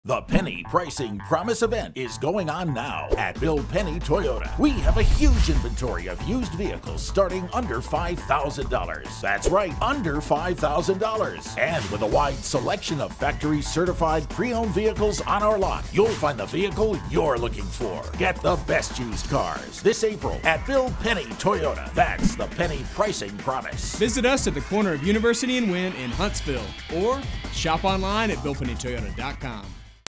The Penney Pricing Promise event is going on now at Bill Penney Toyota. We have a huge inventory of used vehicles starting under $5,000. That's right, under $5,000. And with a wide selection of factory certified pre-owned vehicles on our lot, you'll find the vehicle you're looking for. Get the best used cars this April at Bill Penney Toyota. That's the Penney Pricing Promise. Visit us at the corner of University and Wynn in Huntsville or shop online at BillPenneyToyota.com.